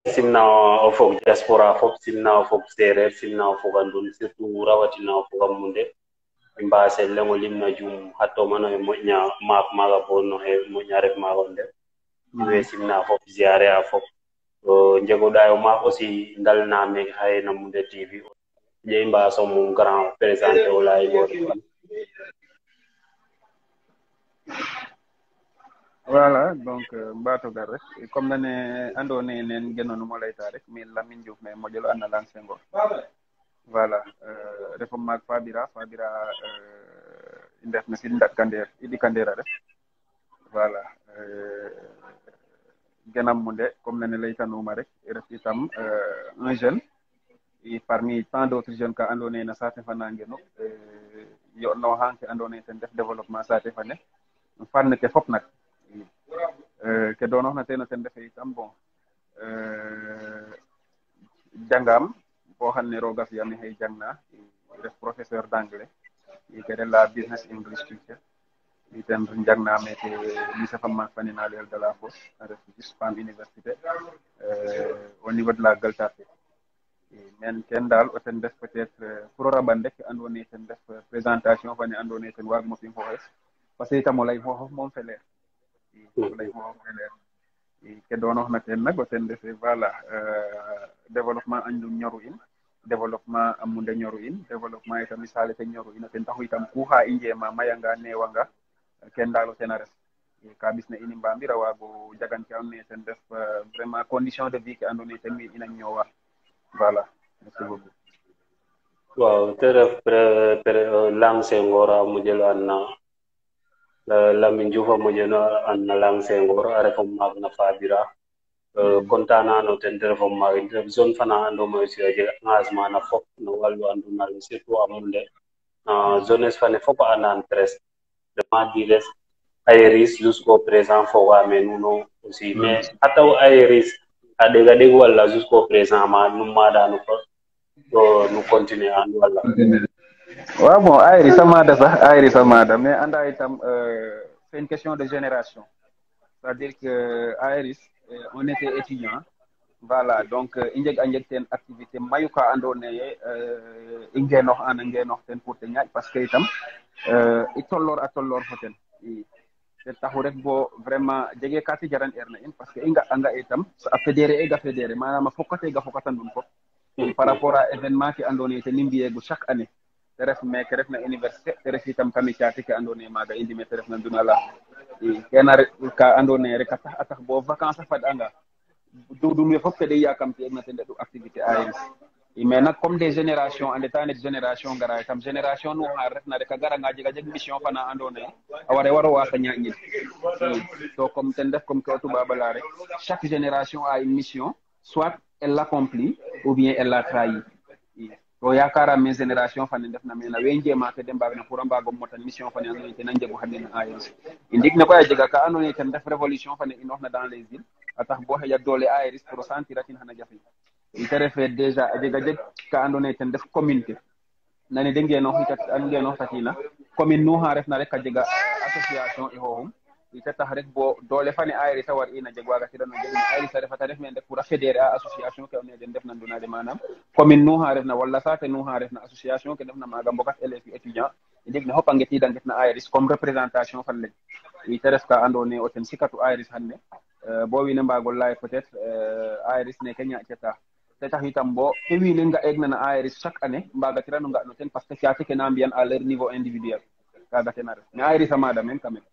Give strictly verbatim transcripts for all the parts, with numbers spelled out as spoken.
simna o fog diaspora fop simna o fog sereer simna o fog andun surtout rawatina o fog a munde i mbase lengo limna jum hatto mano e moƴƴa maak maga bo no he moƴƴa ref maga o nder we simna fop ziare a fop njegoɗayo maak aussi ndalna meke xaye no Munde T V je i mbaso mum grand présenté o leyigode fan voilà donc mbatogar rek comme nane andone nen genonuma layta rek min Lamine Diouf mais moƴƴol anna Lang Senghor voilà refo maak Fabira Fabira i ndefna sin ndaɗkandeer i ɗikandeer a ref voilà genam Moundé comme nene laytanuma rek ref itam un jeune et parmi tant d'autres jeunes ka andona ye no saate fa na ngenu yoɗnoxa ke andona ye ten def développement saate fa ne fann ke fop nak ke doonoxna teen o ten refe itam bon jangam bo xamne roga fiyame xey jangna ref professeur d'anglais i ke la business English teacher i ten jangna meke lycée fa maak fanina Léol de la Fosse a ref just Pam université au niveau de la Gueule Tapée men ken dal o ten def peut être pour o raɓan rek andona ye ten def présentation fane andona ye ten waag mo fi xooxes parce que itam o lay xooxof moom feleer o lay xooxof feleer ke doonoxna ten nak o ten refe voilà développement andum ñoru in développement a Moundé ñoru in développement itam misale te ñoru in ten taxu itam ku xa i njema mayanga newanga ken dal o ten a ref ka ɓisna in i mbamir a waago jagan ke andona ye ten def vraiment condition de vie ke andona ye ten wi ina ñoowa voilà merci beaucoup waaw te ref Lang Senghor a moƴelo an na Lamine Diouf a moƴeno an na Lang Senghor a refo maak na Fabira content na no ten te refo maak in ref zone fana andoma aussi a jega engagement na fop no wallu andunale surtout a Moundé jeunesse fane fop a andan presque vraiment dires Aeris jusqu'au présent fogame nuno aussi mais ata Aeris a ɗega ɗeg walla jusqu'au présent ma num maɗanu fa nu continuer an walla waaw bon Aeris a maada sax Aeris a maada mais anda itam c'est une question de génération c'est-à-dire que Aeris on était étudiant voilà donc i njeg a njeg ten activité mayu ka andona ye i ngenox an a ngenox ten pour te ñaaƴ parce que itam i tolloor a tolloor fo ten i te taxu rek bo vraiment jege ka te jaran erna in parce que i nga anga itam a fédérer ega fédérer manam a fokatega fokatandum fop par rapport à événement ke andona ye ten i mbiyeegu chaque année te ref meke refna université te ref itam kami caate ke andona ye maaga i ndime te refna Ndunala i kena re ka andona ye rek a tax a tax bo vacance a fad'anga dudun we fop ke de yakamti egna ten reɗ'u activité Aeris i mais nak comme des génération a ndeta ndet génération ngara itam génération nu xa refna rek a garanga jega jeg mission fana andona ye a ware waro wasa ñaaƴ to comme ten ref comme ke o toubab a leya rek chaque génération a une mission soit elle l'accomplit ou bien elle la trahi to yakaram me génération fane ndefna mena we njema ke de mbaagna pour a mbaago motan mission fane andona ye ten a njegu xaden Aeris i ndig ne koy a jega ka andona ye ten def révolution fane inoxna dans les villes a tax bo xeƴa doole Aeris pour o sentir atin xana jafe te refe déjà a jega jeg ka andona ye ten def commune ke nane de ngenoxitat a ngenoxtatina commune nu xa refna rek a jega association i xooxum i te tax rek bo doole fane Aeris a war ina jeg waaga tiran o jeg Aeris a refa ta ref meen rek pour a fédérer a association ke andona ye den ndefna Ndunale manam commune nu xa refna wala saate nu xa refna association ke ndefna maaga mbokat élèves et étudiant i njeg ne fop a ngetida ngetna Aeris comme représentation fan leŋ i te ref ka andona ye o ten sikatu Aeris xanne bo wiin we mbaago lay peut être Aeris neke ñaaƴtata te tax itam bo ke wiin we nga'eegna na Aeris chaque année mbaagatiran o nga' no ten parce que caate ke na mbi'an à leur niveau individuel kaaga ten a ref mais Aeris a maada meen quand même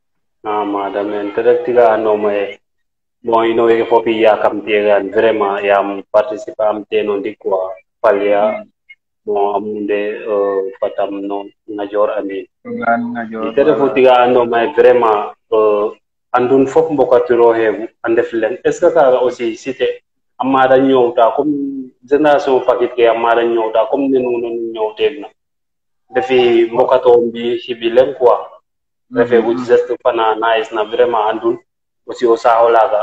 a maada meen te ref tiga andoma ye bon ino weke fop i yakamtiyegan vraiment yaam participer am teen o ndik quoi falya bon a Moundé fatam no Ngadior amin te refu tiga andoma ye vraiment andun fop mbokatiro xeebu a ndef leŋ est ce que kaaga aussi cité a maada ñoowta comme génération pakit ke a maada ñoowta comme ne nuno nu ñoowteegna ndefi mbokato mbi xiɓi leŋ quoi refe gu geste fana nice na vraiment andun aussi o saaxo laaga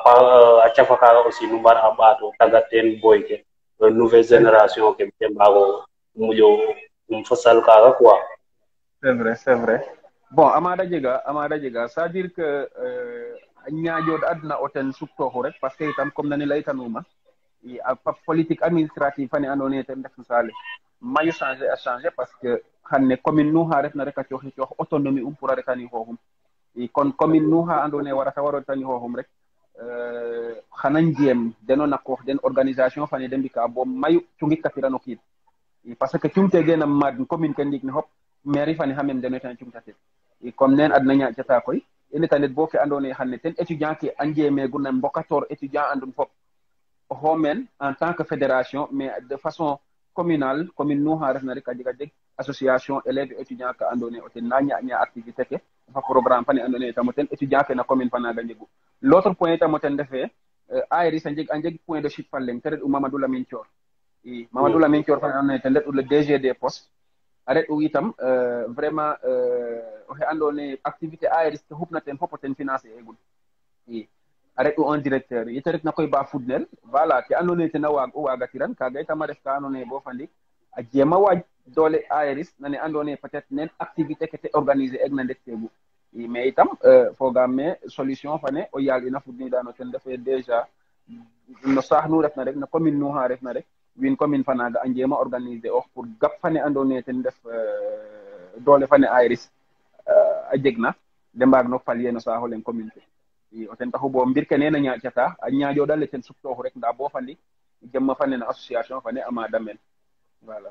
a cafa kaaga aussi nu mbar a ɓaato tagat teen boy ke nouvelle génération ke te mbaago moƴo um fosal kaaga quoi c'est vrai c'est vrai bon amada jega amada jega c'est à dire que ñaajoɗo aduna o ten suktoho rek par ce que itam comme nani laytanuma a politique administrative fane andone ten ndef sale mayu changer a changer par ce que xanne commune nu ha refna rek a cooxi coox autonomie um pour a retani xooxum i kon commune nu ha andone warata waro retani xooxum rek xana njeem deno na qoox den organisation fane de mbika bo mayu cungikkatirano kiin i parce que cungtegena maad commune ke ndiig ne fop mairie fane xamem deno ten cungtatir i comme nen adna ñaƴtata koy i ndetanet bo ke andone xanne ten étudiant ke a njeemeguna mbokator étudiant andum fop oxo meen en tant que fédération mais de façon communale commune nu ha refna rek a jega jeg association élèves et étudiant ka andone o ten na ñaƴña activité ke fa programme fane andone tamo ten étudiant ke na commune fa naga njegu l' autre point tamo ten refe ARIS a njeg a njeg point de chute fa leng te reɗ'u Mamadou Lamine Thior i Mamadou Lamine Thior fane andone ten reɗ'u le D G des postes a reɗ'u itam vraiment oxe andone activité ARIS ke xupna ten fop o ten financer egul i a reɗ'u un directeur yete retna koy ba fudnel voilà ke andona yee ten a waag o waagatiran kaaga itam a ref ka andoona yee bo fa ndiik a jeema waaj doole ARIS nane andoona yee peut être nen activité ke te organiser eg na ndetteegu i mais itam foogaam me solution fane o yaal ina fudniidaano ten refee déjà no saax nu refna rek no commune nu ha refna rek wiin commune fa naaga a njeema organiser ox pour gap fane andoona yee ten ndef doole fane ARIS a jegna de mbaag no pallier no saax o leŋ commune ke i o ten taxu bo mbir ke neen a ñaaƴtata a ñaaƴoɗale ten suktooxu rek ndaa bo fa ndik jemma fane no association fane a maada meen voilà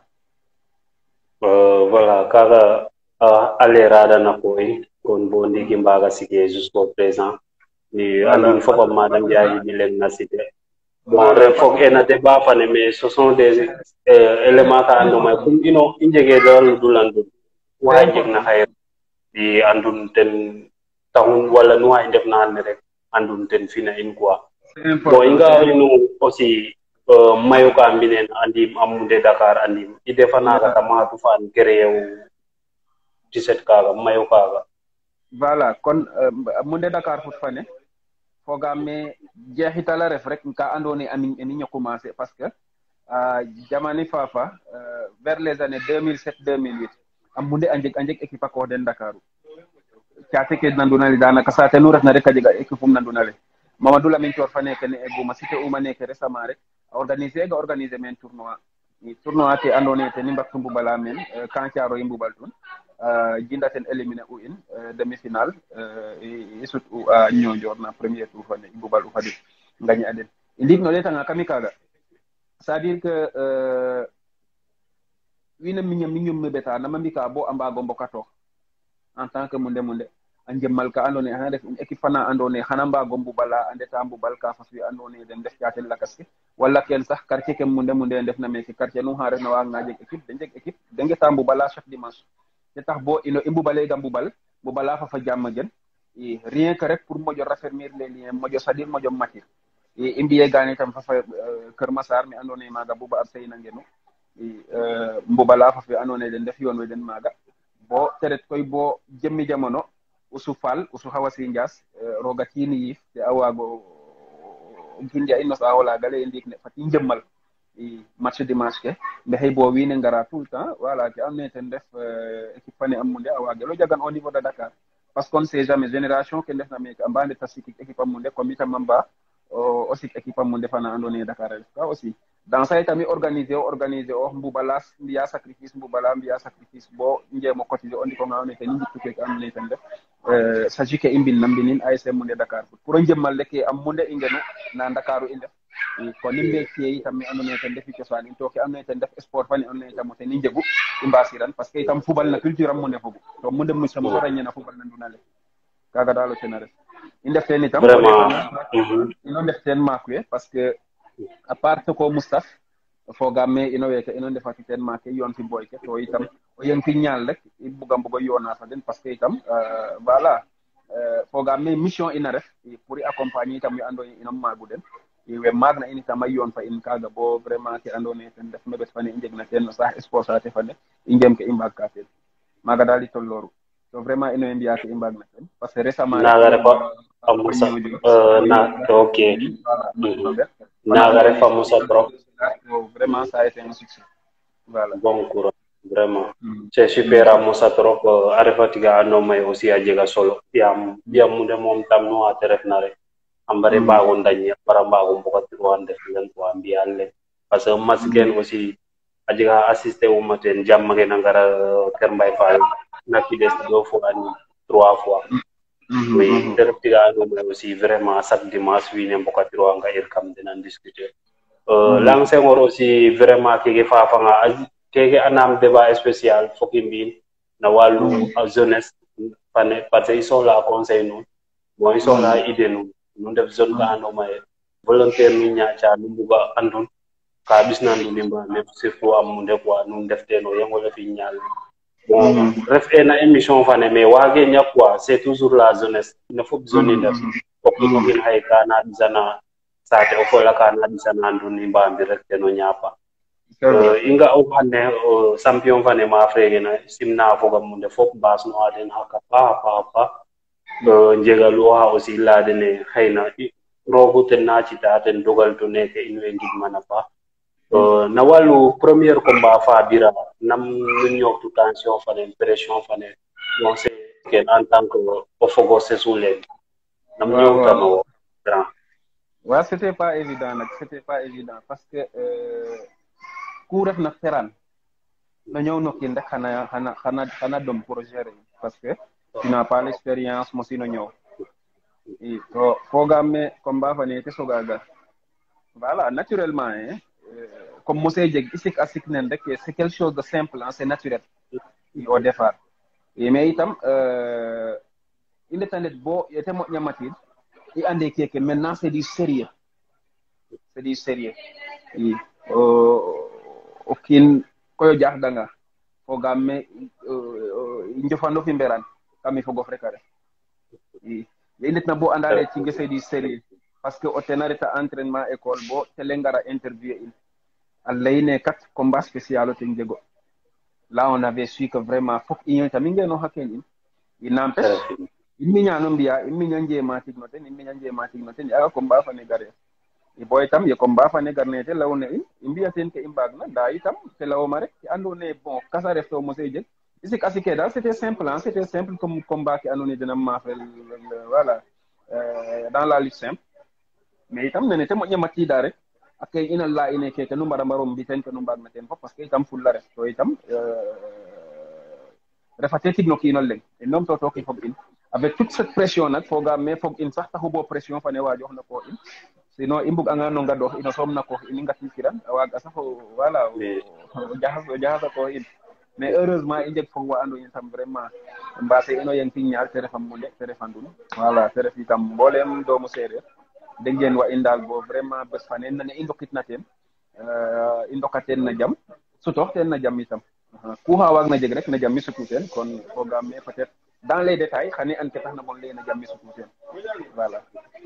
voilà kaaga a leeraadana koy kon bo ndiiki mbaaga sigee jusqu'au présent i andum fop a maada mbi'aa yiɗi leŋ na cité bon re foog ena débat fane mais ce sont des éléments ka andoona yee comme ino i njegee dara lu dul andun wa njegna xaye i andun ten taxun wala nu i ndefna xane rek andun ten fina in quoi bon i nga inu aussi mayu ka mbinen andim a munde Dakar andim i defa naaga tamatu fa an créer u dix-sept kaaga mayu kaaga voilà kon munde Dakar fut fane fogaam me jeexitala ref rek ka andoona yee amin eni ño commencer parce que jamani fafa vers les années deux mille sept deux mille huit a munde a njeg a njeg équipe a koox den Dakaru caate ke nandunale daanaka saate nu refna rek a jega équipe um nandunale Mamadou Lamine Thior fa neeke ne eguma cité uma neeke récemment rek a organiser ga organiser men tournoi tournoi ke andoona yee ten i mbaktu mbubala men Camp Thiaroye i mbubal tun jinda ten éliminer u in demi finale i sut u a Niodior na premier tour fane i mbubal u fadi ngañ a den i ndiig no ɗeetanga kami kaaga c'est à dire que wiin we miña miñum meɓeta nama mbika bo a mbaago mbokatoox en tant que munde munde a njemmal ka andoona yee xana ref une équipe fana andoona yee xana mbaago mbubala a ndeta mbubal ka fas we andoona yee den ndef caaten lakas ke wala ken sax quartier ke munde munde ndefna meeke quartier nu xa refna waaganga jeg équipe de njeg équipe de ngeta mbubala chaque dimanche te tax bo ino i mbubalega mbubal mbubala fa fa jàmm gen i rien que rek pour moƴo raffermir les liens moƴo saɗir moƴo matir i i mbiyegaan itam fa fa Kër Massar mi andoona yee maaga buba a seyna ngenu i mbubala fa fe andoona yee den ndef yoon we den maaga bo teret koy bo jemmi jamono usu faal usu xawasi njaas roga kiini yiif te a waago gindi a in no saaxo laaga lay ndiik ne fat i njemmal i match dimanche ke mbexey bo wiin we ngara tout le temps voilà ke andoona yee ten ref équipe fane a munde a waagelo jagan au niveau de Dakar parce qu'on sait jamais génération ke ndefna meeke a mbaa ndeta sikik équipe a munde comme itam a mbaa o sik équipe a munde fana andoona yee Dakar a ref ka aussi dans ça itam i organiser o organiser o mbubala mbi'a sacrifice mbubala mbi'a sacrifice bo njeem o cotiser o ndiko nga andoona yee ten i njiktu keke andoona yee ten ref sagi ke i mbinna mbinin A S C munde Dakar pour o njemmal rek am munde i ngenu na Ndakaru i ndef kon i mbeektiye itam mi andoona yee ten refu cosaan in to ke andoona yee ten ref sport fane andoona yee itam ten i njegu i mbaasiran parce que itam fubal na culture am munde fogu to munde mos mo rañena fubal na nduna le kaaga daal o ten a ref i ndef teen itam ino ndef teen maak we parce que à part ko Moustapha fogaam me ino weeke ino ndefati teen maake yoon fi boy ke to itam o yeng fi ñaal rek i buga mbugo yoona fa den parce que itam voilà fogaam me mission ina ref pour i accompagner itam we andoona yee inom maagu den we maagna in itam a yoon fa in kaaga bo vraiment ke andoona yee ten ref meɓet fane i njegna teen no saax sport saate fane i njeem ke i mbaag ka teen maaga daal i tollooru to vraiment ino we mbi'aa ke i mbaagna teen parce que récemment naaga refa a mosa na ok naaga refa mosa trop vraiment ça a été un succès voilà bon courage vraiment c'est super a mosa trop a refatiga a nomay aussi a jega solo yam yamude moom tam no ate refna rek ambare mbago ndañ bara mbago mbokatiroan def len ko ambiyan len parce que match ken aussi a jega assisté uma ten jamma ngena ngara Kër Mbay Fall naki des deux fois ni trois fois mais te reftiga a nomay aussi vraiment chaque dimanche wiine mbokatiro nga ir kam denan discuter euh lang Senghor aussi vraiment keke fafanga keke anam débat spécial foki mbin na walu jeunesse fane parce que ils sont là conseil nous bon ils sont là idée nous nous def zone ka ando may volontaire ni ñaaca nu mbuga andun ka bis na ndu limba mais surtout am mu def wa nu def teno yango la fi ñaal bon ref na émission fane mais wage ñak quoi c'est toujours la jeunesse ne faut zone def ko ko ngin hay kana dizana sate o fola kana dizana ndu limba bi rek teno ñapa Uh, inga o hane uh, champion fane ma frege na simna foga munde fop bas no aden haka pa pa pa uh, njega lo ha aussi la dene hayna rogu ten na ci ta ten dogal to neke inwe ngid mana pa uh, na walu premier combat fa bira nam ñu ñoktu tension fane pression fane donc c'est que en tant que o fogo se soule nam ñokta no grand ouais c'était pas évident nak c'était pas évident parce que euh ku ref na feran na ñëw nokki ndax xana xana xana xana dom pour gérer parce que tu n'as pas l'expérience mo sino ñëw et to programme combat fa ne te sogaga voilà naturellement hein euh, comme mo sey jeg isik asik nen rek c'est quelque chose de simple hein, c'est naturel au départ et mais itam euh il est net bo yete mo ñamatil et ande keke maintenant c'est du sérieux c'est du sérieux et euh okin koyo jax danga fogame njofando fi mberan kami fogo frekare i nit na bo andale ci ngese di série parce que o tenareta entraînement école bo telengara interview il alayne kat combat spécial te njego là on avait su que vraiment fok iño taminge no haken il n'empêche il minya no mbia il minya nje matik no ten il minya nje matik no ten aga combat fa ne gare i boy tam ye combat fa ne garne te lawne i imbiya ten ke imbag na da itam te lawma rek ci andone bon kasa refto mo sey jeg isi kasike dal c'était simple hein c'était simple comme combat ki andone dina ma fel voilà euh, dans la lutte simple mais itam nene te mo ñamati da rek ak ina la ine ke ke no mbara marom bi ten ke no mbag na ten fo parce que itam ful la ref to itam euh refate tigno ki no leg et nom to to ki fog in avec toute cette pression nak foga mais fog in sax taxu bo pression fa ne wa jox na ko in sinon imbug anga no ngado ino som na ko ini ngati kiran waga sax voilà jahas jahas ko in mais heureusement inde fo wa ando tam vraiment mbassé ino yang ti ñaar te refam mo te refandul voilà te ref itam mbolem doomu séréer de ngeen wa indal bo vraiment bes fané na ne indokit na ten euh indokaten na jam suto ten na jam itam ku ha wag na jeg rek na jam mi sutu ten kon programme mais peut-être dans les détails xani an ke tax na bon lay na jam mi sutu ten voilà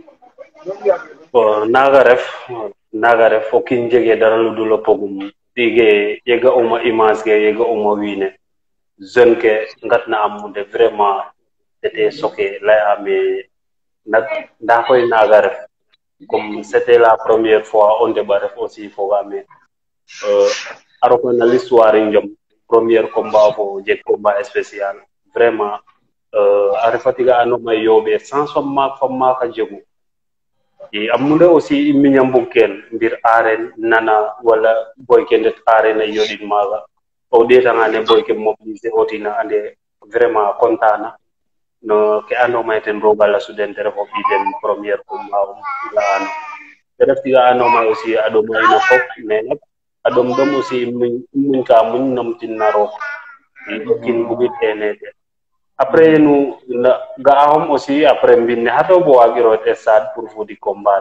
bon naga ref naga ref o kin jege dara lu dul pogum dige yega uma image ge yega uma wiine jeune ke ngatna amude vraiment c'était choqué la amé nak da koy naga ref comme c'était la première fois on débat ref aussi fo gamé euh aro ko na l'histoire njom premier combat fo je combat spécial vraiment euh arifatiga anoma yobe sans somma famma ka jegu et amude aussi miñam buken bir arène nana wala boy kendet arène yodin maga o deta ngane boy ke mobiliser otina ande vraiment contana no ke ando mayten rogala student refo bi den première combat la an def tiga ando may aussi ado may na fop mais nak adom dom aussi muñ ka muñ nom tinaro kin bugi tenete après nous gaahom aussi après mbinne hato bo agiro te sad pour vous di combat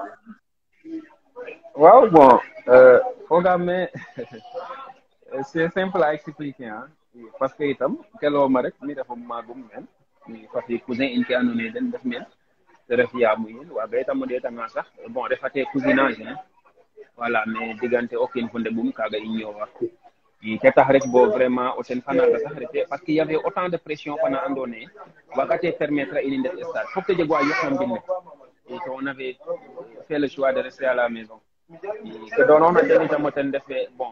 waaw bon euh programme c'est simple à expliquer hein parce que itam kelo ma rek mi dafa magum men mi fati cousin inti andone den def men ref ya muyin wa be tam de tam sax bon refate cousinage hein voilà mais digante aucune fonde bum kaga ignowa i tax rek bo vraiment o sen fana ga sax rek parce qu'il y avait autant de pression pendant andone wakati permettre il inde stade faut que je vois yoxam binne et on avait fait le choix de rester à la maison que donon na den itam ten defé bon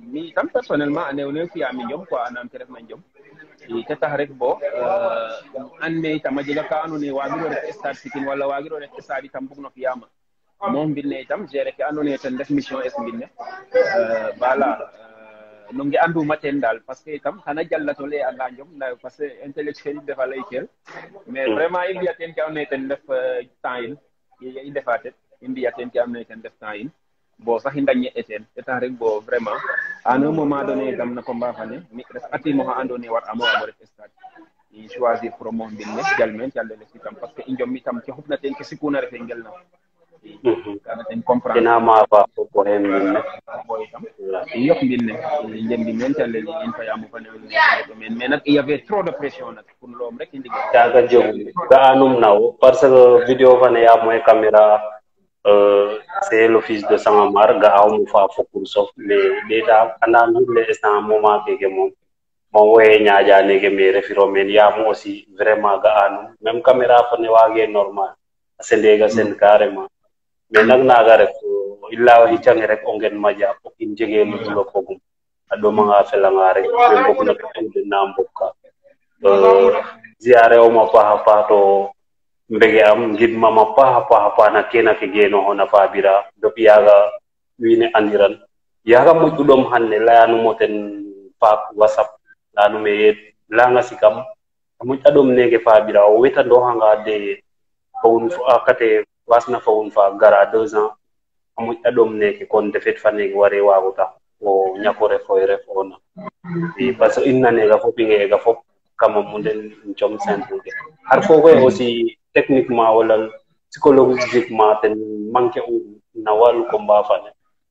mi tam personnellement ane one fiya mi jom quoi anam ke refna jom i te tax rek bo anne itam a jega ka ando naye wagiro rek stade Pikine wala wagiro rek stade itam bug no fiyama moom mbinne itam gérer ke ando naye ten def mission es mbinne voilà no ngi anduma ten dal parce que itam xana jallato le anga jom nda parce que intellectuel defa lay kel mais vraiment i mbiya ten ke ando naye ten def temps in i defa ten i mbiya ten ke ando naye ten def temps in bo sax i ndañe eten te tax rek bo vraiment à un moment donné itam na combat fane mi ref atimo xa ando naye war amo wamo ref stade i choisir pour mo mbinne jal men calele itam parce que i njom itam ke xupna ten ke sikuna refe ngel na kana ten comprendre ina ma ba ko ko hen min boy tam yok mbinne njembi men calele in fa yamu fane men mais nak il y avait trop de pression nak pour l'homme rek indi taga jogu ga anum naw parce que vidéo fane ya moy caméra euh c'est l'office de Sangomar ga aw mu fa fokur sof mais déjà ana ndule instant moment ke mom mo woye nyaaja ne ke me refiro men ya mo aussi vraiment ga anum même caméra fane wage normal sendega sen carrément mais nag naga ref illa wa hicange rek o ngen maja o kin jege lutulo fogum ado manga felanga rek be bokk na tude na mbokka euh ziare o ma pa pa to mbege am ngid mama pa pa pa na kena ke geno hona fabira do piaga wine andiran yaga mujju dom hanne layanu moten pa whatsapp lanu me langa sikam muj adom nege fabira o weta do hanga de fawun akate wasna fawun fa gara deux ans amuj adom neke kon defet fane ware waguta o nyakore foy refona e parce que inna nega fo pinge ga fop kama munden jom simple har fo ko aussi techniquement wala psychologiquement ten manque u na walu combat fane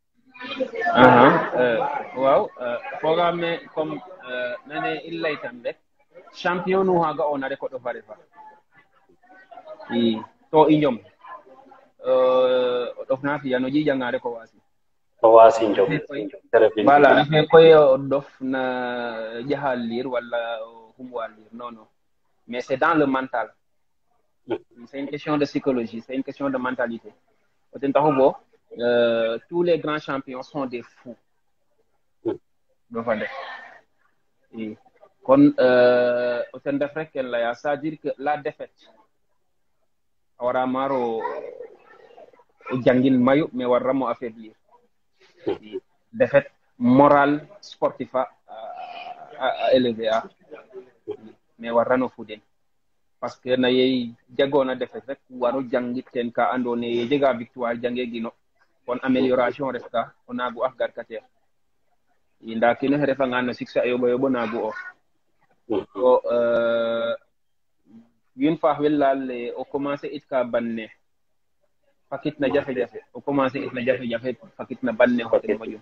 aha euh waaw programme comme nane illa itam rek champion nu haga ona rek ko do fare fa i to inyom euh dof na fi yano ji jangare ko wasi ko wasi njom voilà mais koy dof na jahal lire wala humwal lire non non mais c'est dans le mental c'est une question de psychologie c'est une question de mentalité oten taxubo euh tous les grands champions sont des fous do fa def et kon euh oten def rek la ya ça dire que la défaite awara maro jangin mayu mais waramo affaiblir défaite morale sportif à, à, à élever à mais warano fuden parce que na yey jagona défaite rek waro jangit ten ka andone ye jega victoire jange gino kon amélioration resta on a go afgar kater inda kino refa ngana succès ayobo yobo na go o euh une fois welal o commencer it ka banne fakit na jafe jafe o commencer it na jafe jafe fakit na banne hotel majum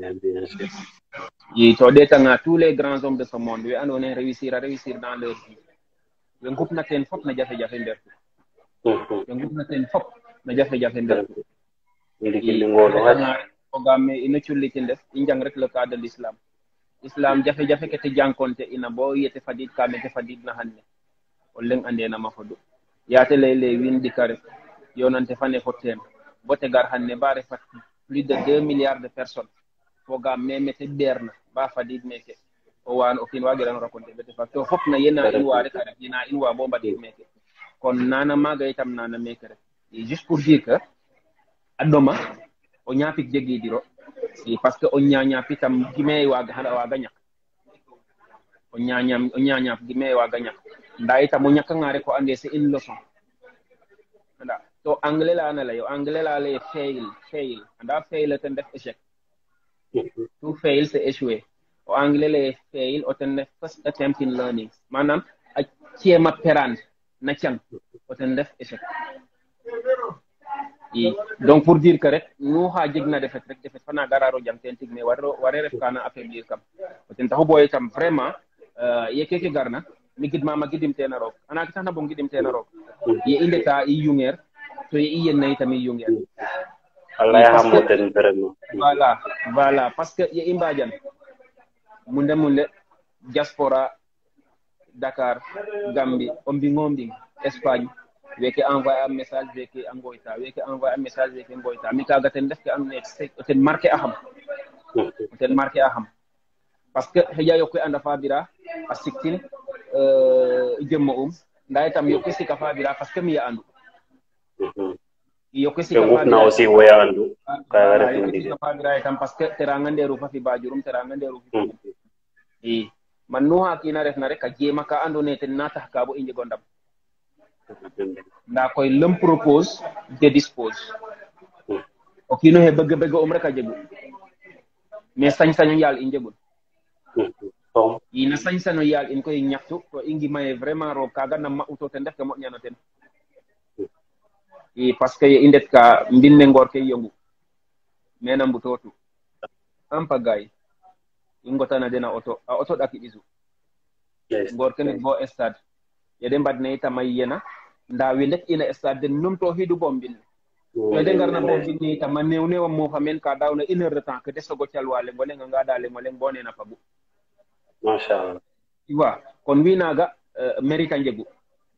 yi to deta nga tous les grands hommes de ce monde we andone réussir à réussir dans leur vie we ngup na ten fop na jafe jafe nder we ngup na ten fop na jafe jafe nder ndiki ngolo ha o gamme ina ciuliti def injang rek le cas de l'islam islam jafe jafe ke te jankonte ina bo yete fadid ka me te fadid na hanne o leng ande na mafodu yaate lele windi kare yonante fane fotem bote gar hanne bare fat plus de deux milliards de personnes foga memete berna ba fadid meke o wan o kin wagiran rakonte bete fakto fop na yena inwa rek ara dina inwa bo mbadi meke kon nana maga itam nana meke rek et juste pour dire que adoma o nyapik jegi diro et parce que o nyanya pitam gime waga hada waga nyak o nyanyam o nyanya gime waga nyak nda itam o nyaka ngare ko ande c'est une leçon nda to anglais la na la yo anglais la le fail fail nda fail ten def échec to fail c'est échouer o anglais le fail o ten def first attempt in learning manam a ciema perande na cian o ten def échec i donc pour dire que rek nu ha jegna defet rek defet fana gararo jam ten tig mais waro ware ref kana affaiblir kam o ten taxu boy tam vraiment euh yeke ke garna mi gidma ma gidim tena rok ana ka na bo gidim tena rok ye indeta i yunger to ye yen nay tam i yunger Allah ya hamoten vraiment voilà voilà parce que ye imbajan munde munde diaspora Dakar Gambie ombi ngombi Espagne weke envoyer un message weke angoita weke envoyer un message weke ngoita mi kaga ten def ke am nek ten marqué aham ten marqué a xam parce que xeja yokoy anda fabira a siktin jemma um nda itam yokoy sika fabira parce que mi andu yokoy sika fabira aussi woya andu ka ref yokoy sika fabira itam parce que teranga nderu fa fi bajurum teranga nderu fi i man no ha kina ref na rek a jema ka ando ne ten na tax ka bo indi gondam nda koy lem propose de dispose o kino he bëgg bëgg um rek a jegu mais sañ-sañu yàlla i njegul i na sañ-sañu yàlla in koy ñaxtu to i ngi maye vraiment roog kaga na ma uto ten def ke moƴñana ten i parce que i ndet ka mbin ne ngoor ke yongu mena mbutootu en pagay i ngotana den a auto a auto ɗaki ɓisu ngoor ke ndet bo stade yede mbadne itam a yena nda we ndet ina stade den numto xidu bo mbin to de ngarna bo mbin ne itam a neew neewa moofa men ka daawna une heure de temps que de sogo calwa leng o leng a ngada leng o leng bo nena fagu machallah tu vois kon wi naga mérite a njegu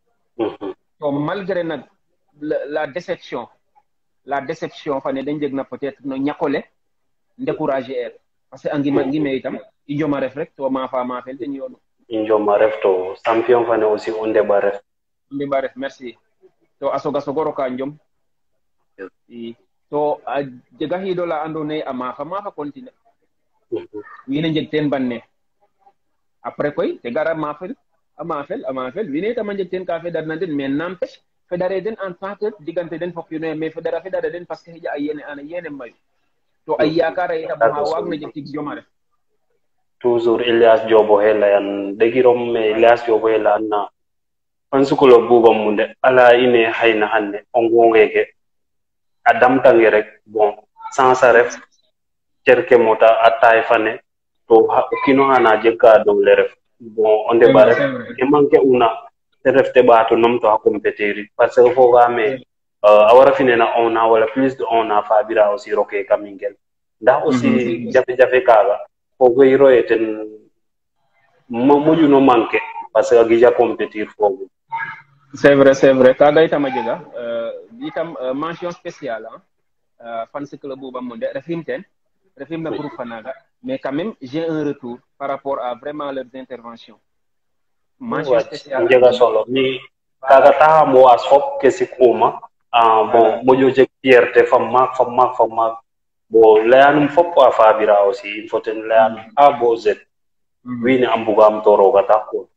to malgré nag la déception la déception fane de njeg na peut-être no ñakole décourager er parce que a ngima ngime itam i njoma ref rek to maafa maafel ten yoonu i njoma ref to champion fane aussi o ndeɓa ref ndeɓa ref merci to a soga sogo roka njom i to a jega xiido la ando naye a maafa maafa continuer wiin njeg teen banne après koy te gara maafel a maafel a maafel wiin itam a njeg teen ka fedarna den mais n'empêche fedare den en tant que diggante den fok yu ne mais fedara fedare den parce que xija a yene ana yene mayu to ay yaakaar a itam xa waag na jeg tig joma ref toujours Elias Diop o helayan ɗegirom me Elias Diop o hela anna fan sukulo buba munde ala ine hayna hande o ngongeke a damtange rek bon sansa ref cerke mota a tay fane to kino hana jegka dogle ref bon o ndeɓa ref e manque una te ref te ɓaato nomto ha compétiri parce que fogame a wara finena on a wala plus de on a fabira aussi roke kamingel ndax aussi jafe-jafe kaga fogoy roye ten moƴuno manque parce que a gija compétir fogu c'est vrai c'est vrai kaga itam a jega itam mention spéciale fans club buba monde refim ten refim na groupe fanaga mais quand même j'ai un retour par rapport à vraiment leurs interventions mention spéciale jega solo ni kaga taxa mo was fop ke sikuma bon moƴo jeg fierté fam maak fam maak fam maak bo leyanum fop a fabira aussi il faut ten leyanum a bo z wiin we a mbugam to roga tax ko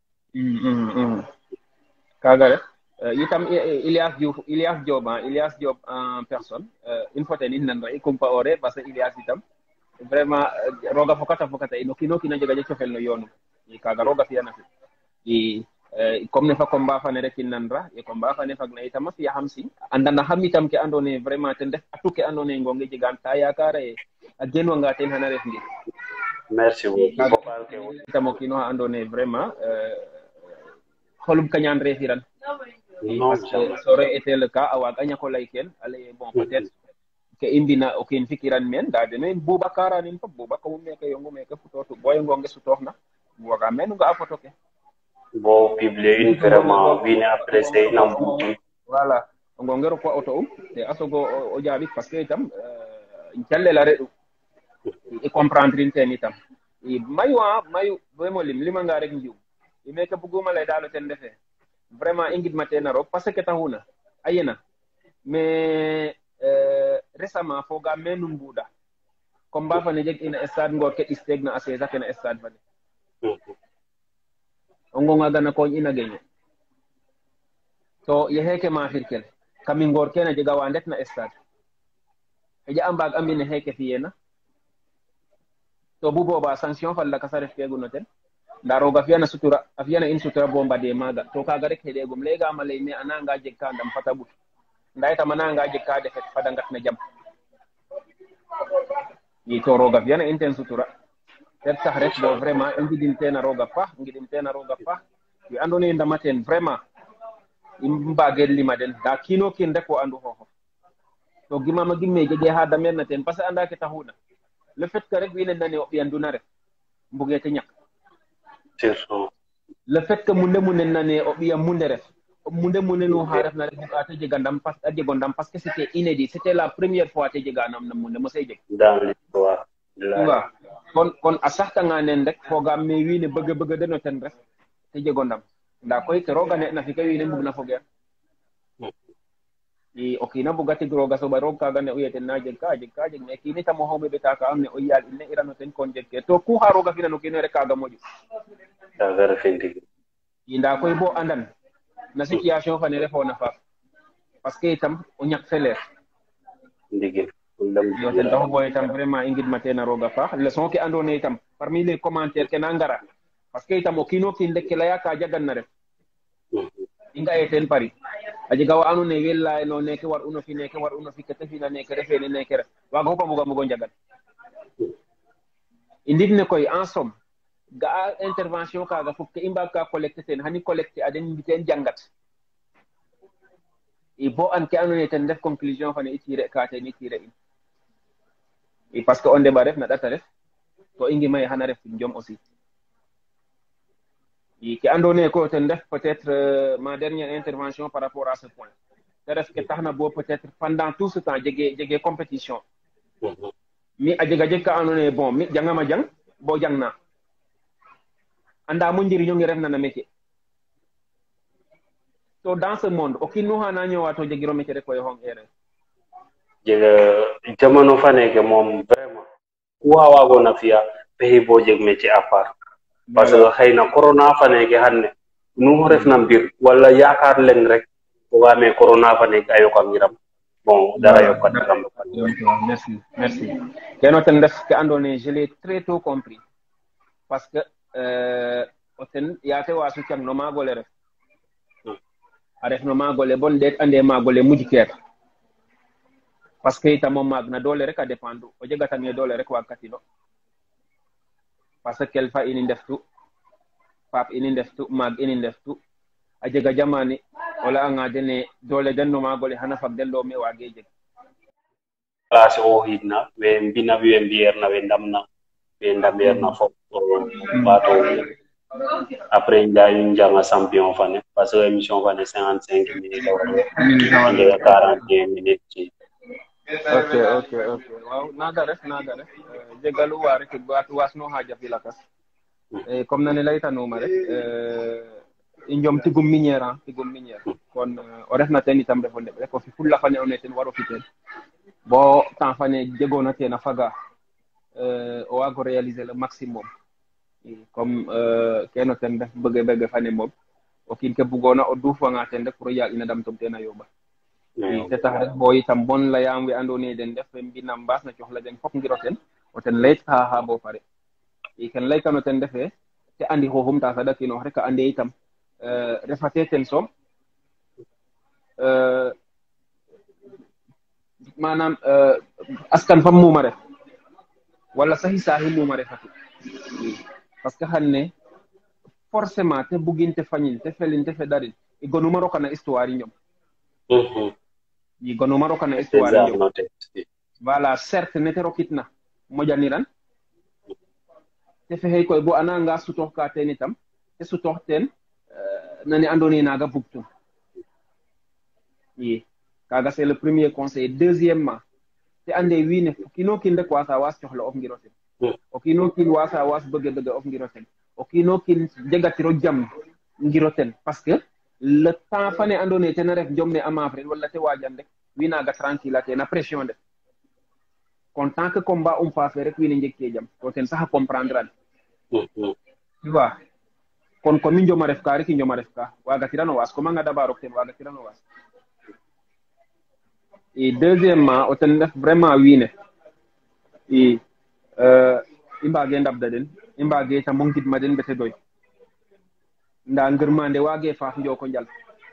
kaga rek itam Ilias Diouf Ilias Diop Ilias Diop en personne il faut ten in nan i kumpa ore parce que Ilias itam vraiment roga fokata fokata ino kino kina jega jeg cofel no yoonu i kaga roga fiyana fi i comme ne fa combat fane rek in nanra e combat fane fag na itam a fiya xam si andana xam itam ke ando naye vraiment ten def atu ke ando naye ngonge jegan ta yakara e a genwanga ten xana ref ndik merci beaucoup itam o kino xa ando naye vraiment xolum kañaan refiran parce que ça aurait été le cas a waaga ñako lay ken a lay bon peut-être ke i mbina o kiin fikiran meen nda deno Boubacar anin fop Boubacar mum meke yongu meke futotu boye ngonge sutooxna waga meen nga a photo ke bo publier une vraiment wiin we apprécier ina mbuti voilà o ngonge rok wa auto um te a sogo o jaɓik parce que itam callela reɗu i comprendre in ten itam i mayu a mayu vraiment lim limanga rek njiw i meke buguma lay daalo ten refe vraiment i ngidma ten a roog parce que taxuna a yena mais récemment foga menu mbuuɗa combat fane jeg ina stade Ngor ke ɗisteeg na a sesa kene stade fane o ngonga gana koñ ina geño to ye heke mafirkel kami Ngor kene jega wa ndet na stade xeƴa a mbaag a mbine heke fiyena to bu boba sanction fa lakasa ref kegu no ten nda roga fiyana sutura a fiyana in sutura bo mbade maaga to kaga rek heɗegum leygama ley mais a nanga jeg ka ndam fata ɓut nda itam a nanga jeg ka defet fada ngat na jam i to roga fiyana in ten sutura ten tax rek bo vraiment i ngidim ten a roga paax ngidim ten a roga paax we ando naye ndama ten vraiment i mbage lima den nda kino kiin rek o andu xoxof to gimama gimme jege xa damer na ten parce que anda ke taxuna le fait que rek wiine nane o ɓiyanduna ref mbuge te ñak le fait que munde munde nane o ɓiya munde ref munde munde nu xa refna ref buga te jega ndam parce a jego ndam parce que c'était inédit c'était la première fois te jega nam na munde mosay jeg dans l'histoire tu vois kon kon a saxtanga nen rek fogam me wiine bëgg bëgg deno ten ref te jego ndam nda koy ke roga ne na fi kay wiine mbug na fogeer i o kiina buga tig roga soɓa roog kaga ne o yeten na jeg ka jeg ka jeg mais kiini tam oxome ɓeta ka am ne o yaal in ne irano ten kon jeg ke to ku xa roga fina no kiino rek kaga moƴu kaga refe ndigi i nda koy bo andan na situation fane refona faaf parce que itam o ñak feleer ndigi yo ten taxu bo itam vraiment i ngidma teen a roog a paax leçon ke andoona yee itam parmi les commentaires ke na ngara parce que itam o kiin o kiin rek ke laya ka jagan na ref i nga'e teen pari a jega wa andoona yee wel layano neke war uno fi neke war uno fi kete fina neke refene neke ref waaga fop a mbuga mbugo njagan i ndig ne koy en somme ga'a intervention kaaga fop ke i mbaag ka collecter teen xani collecter a den mbi teen jangat i bo an ke andoona yee ten ref conclusion fane i tirer ka teen i tirer in i parce que o ndeɓa ref na ɗata ref to i ngima ye xana ref njom aussi i ke andoona yee koy ten ref peut-être ma dernière intervention par rapport à ce point te ref ke taxna bo peut-être pendant tout ce temps jege jege compétition mi a jega jeg ka andoona yee bon mi jangama jang bo jang na anda mo njiriño nge refna na métier to dans ce monde o kiin nu xana ñëwa to jegiro métier rek koy xong erreur jega jamono faneke moom vraiment ku wa waagona fi'a pexey bo jeg métier à part parce que xëy na corona faneke xan ne nu refna mbir wala yaakaar leng rek fogaame corona faneke a yokangiram bon dara yokangiram merci merci keno ten ref ke andoona yee je l'ai très tôt compris parce que o ten yaate waasu cang no maagole ref a ref no maagole bon ɗeet ande maagole mujkeer parce que itam o maag na doole rek a dépendre o jegatange doole rek waagkatino parce que kelfa ini ndeftu paap ini ndeftu maag ini ndeftu a jega jamani o layanga dene doole den no maagole xana fag den loo me waage jeg place o xiidna we mbina we mbiyeerna we ndamna we ndameerna fop ɓaato après njaay njanga champion fane parce que émission fane cinquante cinq minutes a waru njega quarante et un minutes ci ok ok ok waaw naga ref naga ref jegalu wa rek wasno haja filakas comme nane laytanuma rek i njom tigum minière tigum minière kon o refna ten itam refo ndeɓ rek o fi fulla fane one ten waro fi ten bo temps fane jegona ten a faga o waago réaliser le maximum comme keno ten ref bëgge bëgge fane moom o kiin ke bugona o duufwanga ten rek pour o yaal ina dam tom ten a yomba te tax rek bo itam bon layam we andoona yee den def mbina mbaas na coxla den fop ngiro ten o ten layit xa xa bo pare i ken laykano ten refe te andi xooxum ta saɗakinoox rek a ande itam refate ten soom manam askan fam muma ref wala saxi saaxi muma refatu parce que xan ne forcément te bugin te fañin te felin te feɗarin i gonuma rokana histoire i ñom i gonuma rokana histoire i ñom voilà certes nete rokitna moƴaniran te fexey koy bo ananga sutoox ka teen itam te sutoox teen nane andoona yee naaga bugtun i kaaga c'est le premier conseil deuxièmement te ande wiin we o kiin o kiin rek waasa waas coxla of ngiro ten o kiin o kiin waasa waas bëgge bëgge of ngiro ten o kiin o kiin jegatiro jam ngiro ten parce que le temps fane andoona yee ten a ref njom ne a maaf ren wala te waajan rek wiin naaga tranquille a teen a pression de kon tant que combat um faafe rek wiin we njegkee jam to ten sax a comprendre an tu vois kon comme i njoma ref ka rek i njoma ref ka waagatirano waas comme a ngada roog ten waagatirano waas et deuxièmement o ten ref vraiment wiin we i mbaage ndabda den i mbaage tam o ngidma den mbete doy nda ngirmande waage faaf njoko njal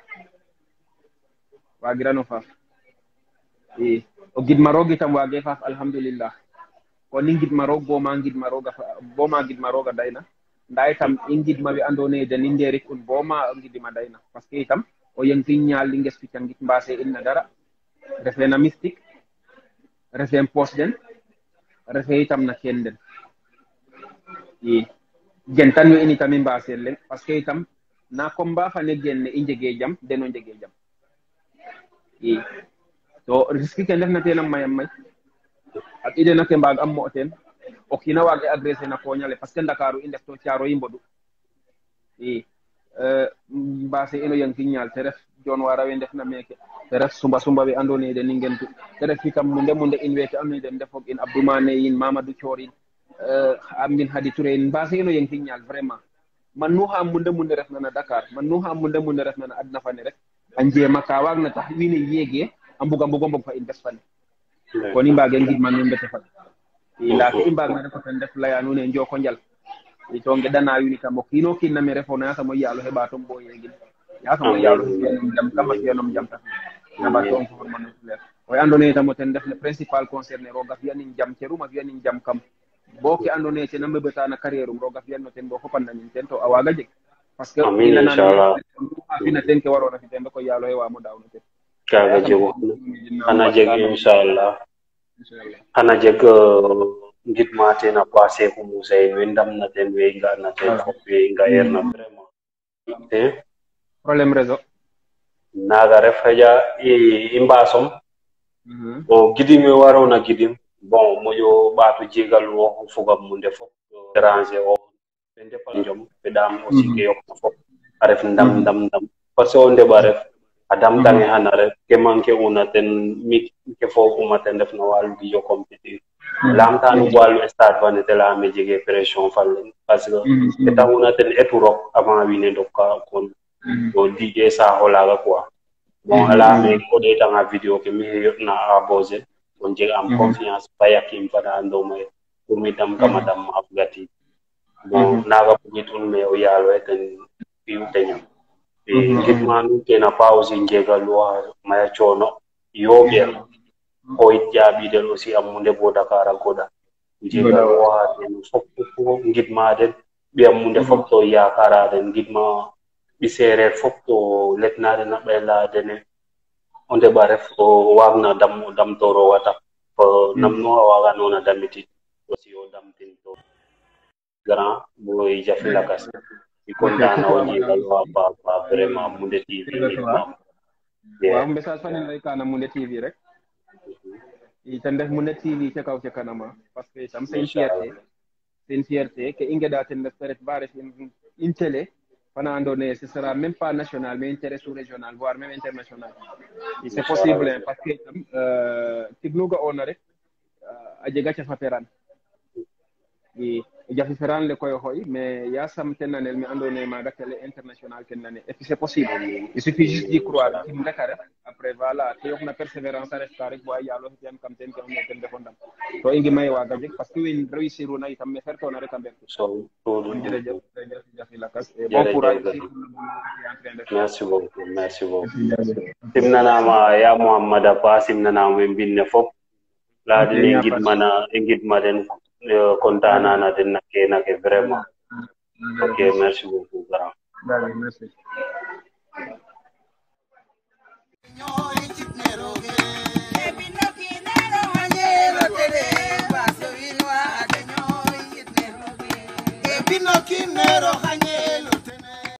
waagirano faaf i o gidma roog itam waage faaf alhamdulillah kon i ngidma roog bo ma ngidma rooga bo ma ngidma rooga dayna nda itam i ngidma we andoona yee den i ndeerik un bo ma ngidma dayna parce que itam o yeng fi ñaal li nges fi cangit mbaase in na dara refe na mystique refe poos den refe itam na keen den i gentan we in itam i mbaaseel leŋ parce que itam na combat fane genne i njegee jam den o njegee jam i to risque ke ndefna teen a mayam may a ɓidena ke mbaag am mo ten o kiina waage agressé na koñale parce que ndakaru i ndef to caaro yi mbodu i mbase ino yang tiñal te ref jon wara we ndef na meke te ref sumba sumba we ando naye den i ngentu te ref fikam munde munde in weke ando naye den ndefog in Abdoumane yin Mamadou Thior in Amin Hadi Touré in mbase ino yang tiñal vraiment man nu xam munde munde ref na na Dakar man nu xam munde munde ref na na adna fane rek a njema ka waag na tax wiin we yéege a mbuga mbugo mbog fa in bes fane kon i mbaage ngidman nuun mbete fa i laya ke i mbaag na refo ten def laya nuun e njoko njal i to ngeɗana wiin itam o kiino kiin na me refo na yasam o yaalo he ɓaatom bo yeegin yasam o yaalo he fiyanom jam kam a fiyanom jam ta na ɓaatom formanno fulaire oye ando naye tam o ten def le principal concerné roga fiyanin jam cerum a fiyanin jam kam bo ke ando naye ten a mbeɓeta na carrière um roga fiyan no ten bo fopannanin ten to a waaga jeg parce que inanaa fina ten ke waroona fi ten rek o yaalo he waamo daaw no ten kaaga jegu xana jeg inchallah xana jeg ngidma ten a passé ko Moussa we ndamna ten we nga'na ten fop we nga'eerna vraiment te problème réseau naaga ref xaƴa i mbaasom o gidim we waroona gidim bon moƴo ɓaatu jegal wo fogam mu ndef fop déranger o te ndefal njom feɗaam aussi ke yoqna fop a ref ndam ndam ndam parce que o ndeɓa ref a damtange xana ref ke manquer una ten mi ke fooguma ten ref no walu gijo compétir lamtanu walu stade fane te leyame jege pression fa leŋ parce que ke taxuna ten etu rok avant wiin we ndoka kon to dige saaxo laaga quoi bon a leyame o ɗeetanga vidéo ke mi yotna a bose to jeg am confiance fa yakim fana andoma ye pour mi dam kama dam a fogati bon naaga bugitun mais o yaalo ye ten fi'u teñam ngidma nuun ten a paax aussi njegaluwa maya coono yooɓeer xoyit jaaɓiidel aussi a munde bo Dakar a goɗa njegaluwa ten fop fo ngidma den ɓiyam munde fop to yaakara den ngidma ɓi seereer fop to letna den a ɓayla dene o ndeɓa ref o waagna dam o damtoor wata fo nam nu a waaganoona damitit aussi o damtin to grand bo jafe lakas i content na o jegaluwa pa pa vraiment Moundé T V ngidmam waaw message fanen lay kana Moundé T V rek i ten def Moundé T V ca kaw ca kanama parce que tam c'est une fierté c'est une fierté que i ngeɗa ten ref peut-être ba ref une télé fana ando naye ce sera même pas national mais intérêt sous régional voire même international et c'est possible parce que tam tig nu ga'oona rek a jega cafa feran i jafe feran le koy xoy mais yasam ten nanel mi ando naye maaga télé international ken nane et puis c'est possible il suffit juste d'y croire tim rek a ref après voilà te yoqna persévérance a ref ka rek bo a yaalo fiyan kam ten ke ando naye ten defo ndam to i ngimay waaga jeg parce que win réussir una itam me fertoona rek a mbek so jërëjëf jërëjëf jafi lakas et bon courage aussi merci beaucoup merci beaucoup simnanama ya Mouhamada Pa simnanama we mbinne fop laadine ngidmana e ngidma den content nana den nake nake vraiment ok merci beaucoup grand merci Pinocchio